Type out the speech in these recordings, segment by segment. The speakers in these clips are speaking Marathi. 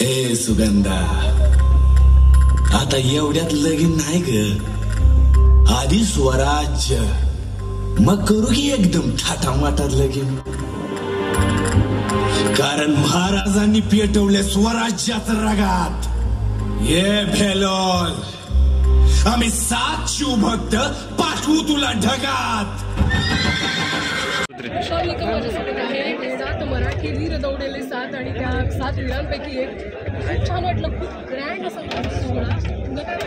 ए सुगंधा, आता एवढ्यात लगीन नाही ग, आधी स्वराज्य, मग करू की एकदम थाटामाटात लगीन. कारण महाराजांनी पेटवले स्वराज्याचं रगात. ये भेलोल, आम्ही 7 शिवभक्त पाठवू तुला ढगात. माझ्यासोबत आहे 7 मराठी वीर दौडलेले 7 आणि त्या 7 वीरांपैकी एक. खूप छान वाटलं, खूप ग्रँड असा सोहळा. तुला काय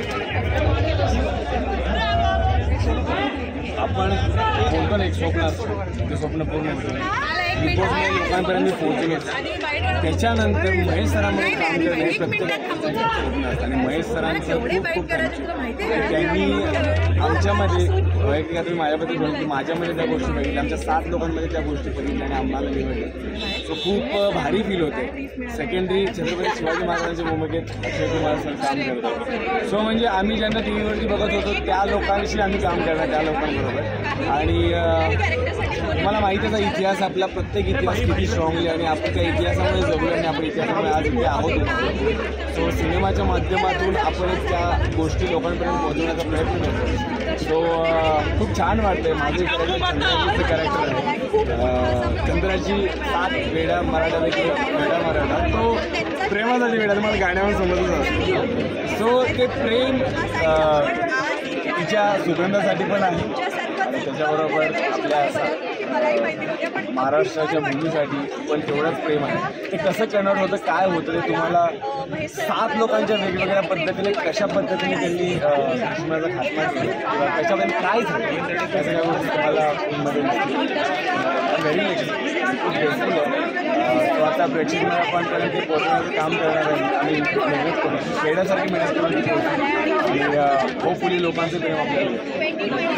आपण बोलतो ना, एक स्वप्न असतं, ते स्वप्न पूर्ण लोकांपर्यंत पोहोचून येतं. त्याच्यानंतर महेश सरांमध्ये काम करणे हे प्रत्येक स्वप्न असतं आणि महेश सरांचं खूप त्यांनी आमच्यामध्ये वैयक्तिक तुम्ही माझ्याबद्दल बोलतो की माझ्यामध्ये त्या गोष्टी बघितल्या, आमच्या 7 लोकांमध्ये त्या गोष्टी बघितल्या आणि आम्हाला निवडले. सो खूप भारी फील होते. सेकंडरी छत्रपती शिवाजी महाराजांच्या भूमिकेत अक्षय कुमार सर काम करत होते. सो म्हणजे आम्ही ज्यांना टी व्हीवरती बघत होतो त्या लोकांशी आम्ही काम करणार, त्या लोकांबरोबर. आणि मला माहितीचा इतिहास, आपला प्रत्येक इतिहास किती स्ट्रॉंगली आणि आपण त्या इतिहासामुळे जगलो आणि आपण इतिहासामुळे आज इथे आहोत. सो सिनेमाच्या माध्यमातून आपण त्या गोष्टी लोकांपर्यंत पोहोचवण्याचा प्रयत्न करतो. सो खूप छान वाटतंय. माझे चंद्राजीचं कॅरेक्टर आहे, चंद्राजी 7 वेडा मराठापैकी वेडा मराठा, तो प्रेमासाठी वेडा, तुम्हाला गाण्यावर समजत असतो. सो ते प्रेम तिच्या सुगंधासाठी पण आहे, त्याच्याबरोबर आपल्या महाराष्ट्राच्या भूमीसाठी पण तेवढंच प्रेम आहे. ते कसं कन्वर्ट होतं, काय होतं ते तुम्हाला 7 लोकांच्या वेगवेगळ्या पद्धतीने कशा पद्धतीने त्यांनी दुश्मनाचा खात्मा केला किंवा त्याच्यामध्ये काय झालं त्या सगळ्या गोष्टी तुम्हाला फिल्ममध्ये व्हेरी खूप ग्रेटफुल आहे. तो आता प्रेक्षकांपर्यंत ते पोहोचवण्याचं काम करणार आहे आणि मेहनत करू, वेड्यासारखी मेहनत करून ती पोहोचली आणि होपफुली लोकांचं प्रेम आपल्याला.